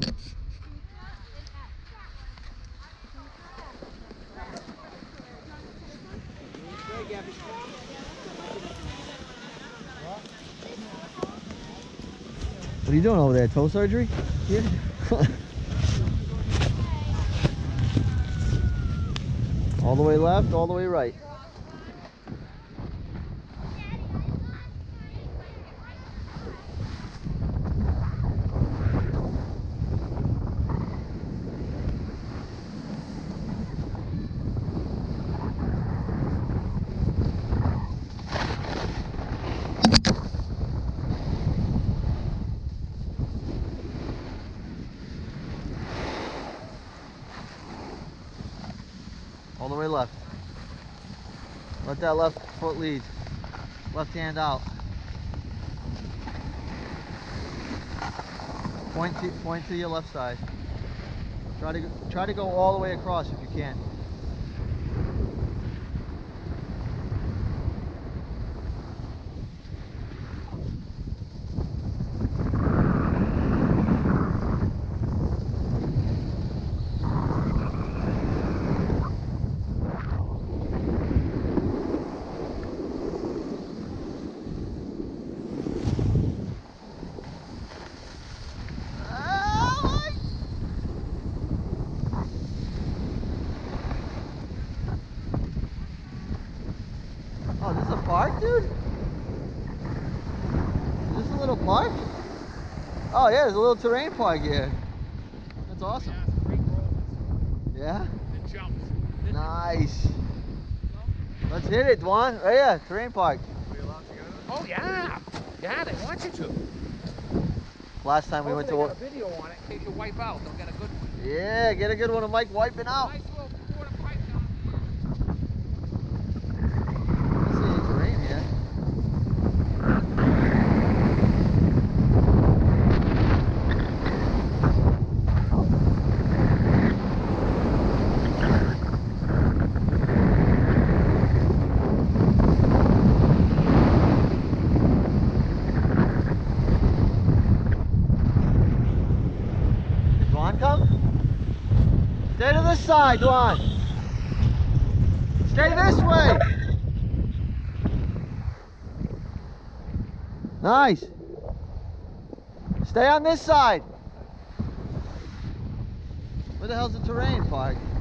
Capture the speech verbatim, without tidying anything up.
What are you doing over there? Toe surgery? Yeah. All the way left, all the way right. All the way left. Let that left foot lead. Left hand out. Point to, point to your left side. Try to go, try to go all the way across if you can. Oh, this is a park, dude? Is this a little park? Oh yeah, there's a little terrain park here. That's awesome. Yeah? It jumps. Nice. Let's hit it, Dwan. Right here, terrain park. Are we allowed to go? Oh yeah. Yeah, they want you to. Last time we went to... They got a video on it in case you wipe out. They'll get a good one. Yeah, get a good one of Mike wiping out. Nice little quarter pipe down This is terrain here. Dwan, come. Stay to this side, Dwan. Stay this way. Nice. Stay on this side. Where the hell's the terrain park?